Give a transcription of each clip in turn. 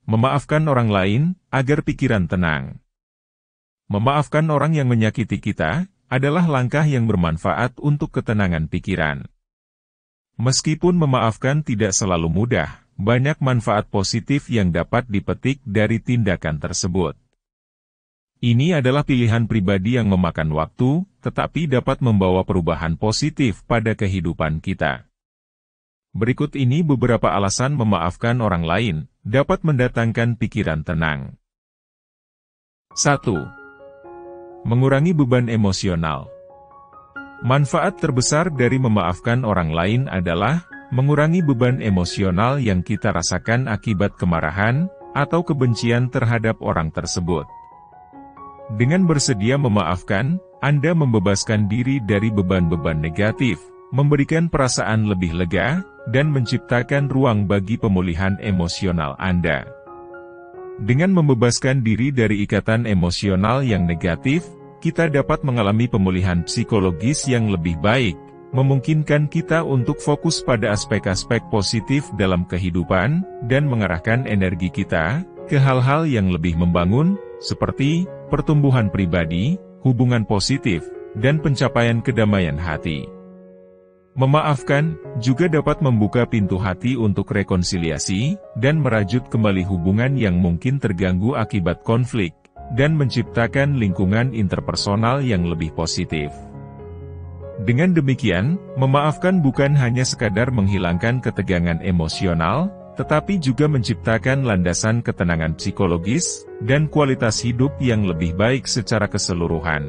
Memaafkan orang lain, agar pikiran tenang. Memaafkan orang yang menyakiti kita, adalah langkah yang bermanfaat untuk ketenangan pikiran. Meskipun memaafkan tidak selalu mudah, banyak manfaat positif yang dapat dipetik dari tindakan tersebut. Ini adalah pilihan pribadi yang memakan waktu, tetapi dapat membawa perubahan positif pada kehidupan kita. Berikut ini beberapa alasan memaafkan orang lain, dapat mendatangkan pikiran tenang. 1. Mengurangi beban emosional. Manfaat terbesar dari memaafkan orang lain adalah mengurangi beban emosional yang kita rasakan akibat kemarahan atau kebencian terhadap orang tersebut. Dengan bersedia memaafkan, Anda membebaskan diri dari beban-beban negatif, memberikan perasaan lebih lega, dan menciptakan ruang bagi pemulihan emosional Anda. Dengan membebaskan diri dari ikatan emosional yang negatif, kita dapat mengalami pemulihan psikologis yang lebih baik, memungkinkan kita untuk fokus pada aspek-aspek positif dalam kehidupan, dan mengarahkan energi kita ke hal-hal yang lebih membangun, seperti pertumbuhan pribadi, hubungan positif, dan pencapaian kedamaian hati. Memaafkan juga dapat membuka pintu hati untuk rekonsiliasi, dan merajut kembali hubungan yang mungkin terganggu akibat konflik, dan menciptakan lingkungan interpersonal yang lebih positif. Dengan demikian, memaafkan bukan hanya sekadar menghilangkan ketegangan emosional, tetapi juga menciptakan landasan ketenangan psikologis, dan kualitas hidup yang lebih baik secara keseluruhan.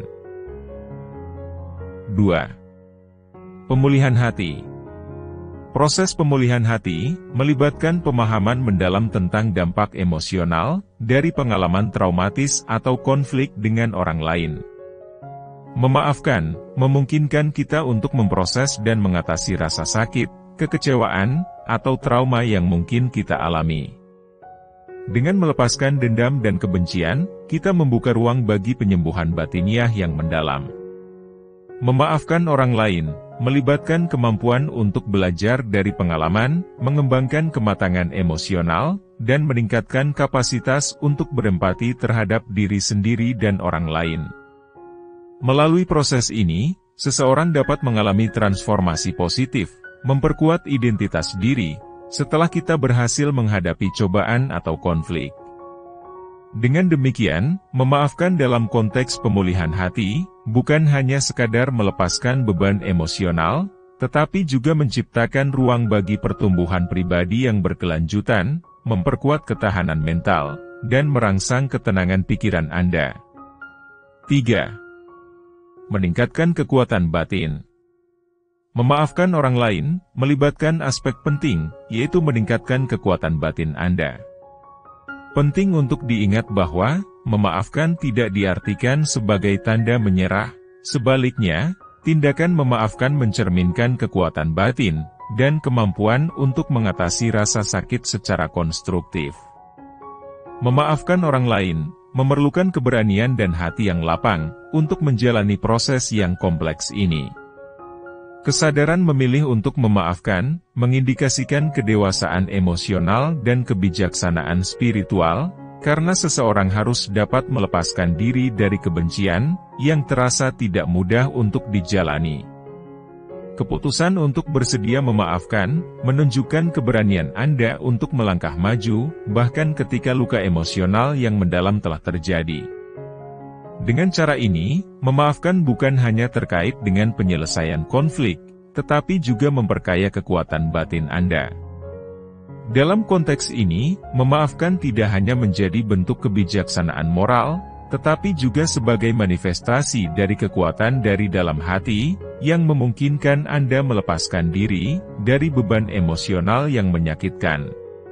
2. Pemulihan hati. Proses pemulihan hati melibatkan pemahaman mendalam tentang dampak emosional dari pengalaman traumatis atau konflik dengan orang lain. Memaafkan memungkinkan kita untuk memproses dan mengatasi rasa sakit, kekecewaan, atau trauma yang mungkin kita alami. Dengan melepaskan dendam dan kebencian, kita membuka ruang bagi penyembuhan batiniah yang mendalam. Memaafkan orang lain melibatkan kemampuan untuk belajar dari pengalaman, mengembangkan kematangan emosional, dan meningkatkan kapasitas untuk berempati terhadap diri sendiri dan orang lain. Melalui proses ini, seseorang dapat mengalami transformasi positif, memperkuat identitas diri, setelah kita berhasil menghadapi cobaan atau konflik. Dengan demikian, memaafkan dalam konteks pemulihan hati, bukan hanya sekadar melepaskan beban emosional, tetapi juga menciptakan ruang bagi pertumbuhan pribadi yang berkelanjutan, memperkuat ketahanan mental, dan merangsang ketenangan pikiran Anda. 3. Meningkatkan kekuatan batin. Memaafkan orang lain, melibatkan aspek penting, yaitu meningkatkan kekuatan batin Anda. Penting untuk diingat bahwa, memaafkan tidak diartikan sebagai tanda menyerah, sebaliknya, tindakan memaafkan mencerminkan kekuatan batin, dan kemampuan untuk mengatasi rasa sakit secara konstruktif. Memaafkan orang lain, memerlukan keberanian dan hati yang lapang, untuk menjalani proses yang kompleks ini. Kesadaran memilih untuk memaafkan, mengindikasikan kedewasaan emosional dan kebijaksanaan spiritual, karena seseorang harus dapat melepaskan diri dari kebencian, yang terasa tidak mudah untuk dijalani. Keputusan untuk bersedia memaafkan, menunjukkan keberanian Anda untuk melangkah maju, bahkan ketika luka emosional yang mendalam telah terjadi. Dengan cara ini, memaafkan bukan hanya terkait dengan penyelesaian konflik, tetapi juga memperkaya kekuatan batin Anda. Dalam konteks ini, memaafkan tidak hanya menjadi bentuk kebijaksanaan moral, tetapi juga sebagai manifestasi dari kekuatan dari dalam hati, yang memungkinkan Anda melepaskan diri dari beban emosional yang menyakitkan.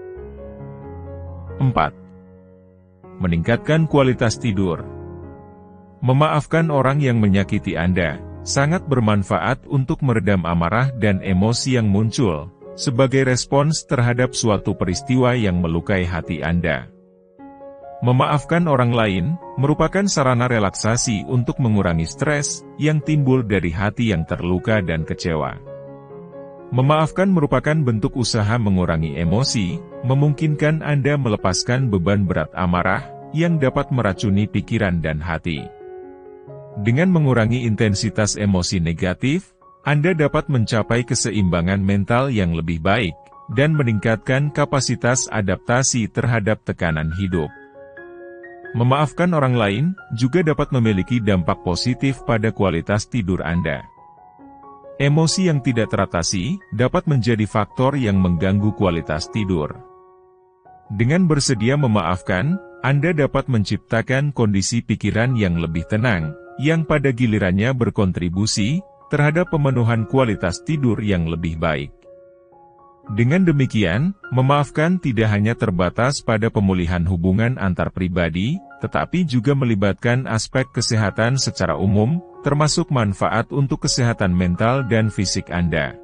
4. Meningkatkan kualitas tidur. Memaafkan orang yang menyakiti Anda, sangat bermanfaat untuk meredam amarah dan emosi yang muncul, sebagai respons terhadap suatu peristiwa yang melukai hati Anda. Memaafkan orang lain, merupakan sarana relaksasi untuk mengurangi stres, yang timbul dari hati yang terluka dan kecewa. Memaafkan merupakan bentuk usaha mengurangi emosi, memungkinkan Anda melepaskan beban berat amarah yang dapat meracuni pikiran dan hati. Dengan mengurangi intensitas emosi negatif, Anda dapat mencapai keseimbangan mental yang lebih baik dan meningkatkan kapasitas adaptasi terhadap tekanan hidup. Memaafkan orang lain juga dapat memiliki dampak positif pada kualitas tidur Anda. Emosi yang tidak teratasi dapat menjadi faktor yang mengganggu kualitas tidur. Dengan bersedia memaafkan, Anda dapat menciptakan kondisi pikiran yang lebih tenang, yang pada gilirannya berkontribusi terhadap pemenuhan kualitas tidur yang lebih baik. Dengan demikian, memaafkan tidak hanya terbatas pada pemulihan hubungan antar pribadi, tetapi juga melibatkan aspek kesehatan secara umum, termasuk manfaat untuk kesehatan mental dan fisik Anda.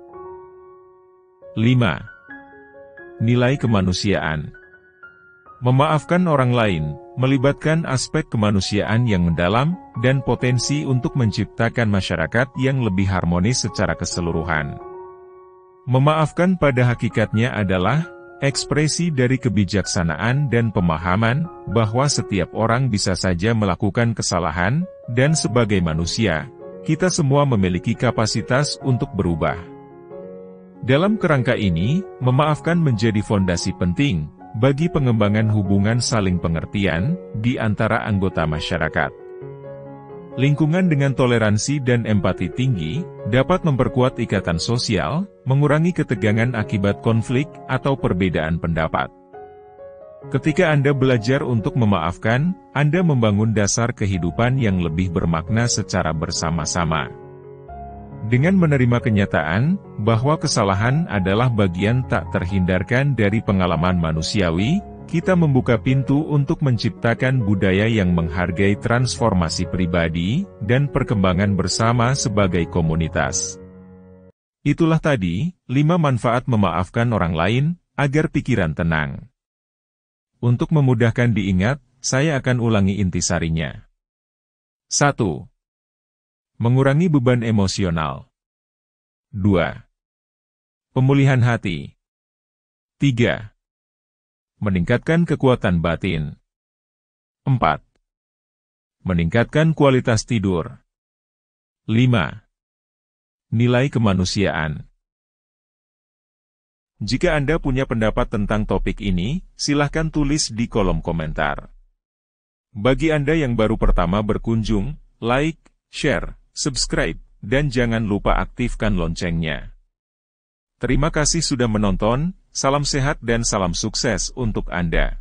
5. Nilai kemanusiaan. Memaafkan orang lain melibatkan aspek kemanusiaan yang mendalam dan potensi untuk menciptakan masyarakat yang lebih harmonis secara keseluruhan. Memaafkan pada hakikatnya adalah ekspresi dari kebijaksanaan dan pemahaman bahwa setiap orang bisa saja melakukan kesalahan, dan sebagai manusia, kita semua memiliki kapasitas untuk berubah. Dalam kerangka ini, memaafkan menjadi fondasi penting bagi pengembangan hubungan saling pengertian di antara anggota masyarakat. Lingkungan dengan toleransi dan empati tinggi dapat memperkuat ikatan sosial, mengurangi ketegangan akibat konflik atau perbedaan pendapat. Ketika Anda belajar untuk memaafkan, Anda membangun dasar kehidupan yang lebih bermakna secara bersama-sama. Dengan menerima kenyataan bahwa kesalahan adalah bagian tak terhindarkan dari pengalaman manusiawi, kita membuka pintu untuk menciptakan budaya yang menghargai transformasi pribadi dan perkembangan bersama sebagai komunitas. Itulah tadi, 5 manfaat memaafkan orang lain, agar pikiran tenang. Untuk memudahkan diingat, saya akan ulangi intisarinya. 1. Mengurangi beban emosional. 2. Pemulihan hati. 3. Meningkatkan kekuatan batin. 4. Meningkatkan kualitas tidur. 5. Nilai kemanusiaan. Jika Anda punya pendapat tentang topik ini, silahkan tulis di kolom komentar. Bagi Anda yang baru pertama berkunjung, like, share, subscribe, dan jangan lupa aktifkan loncengnya. Terima kasih sudah menonton, salam sehat dan salam sukses untuk Anda.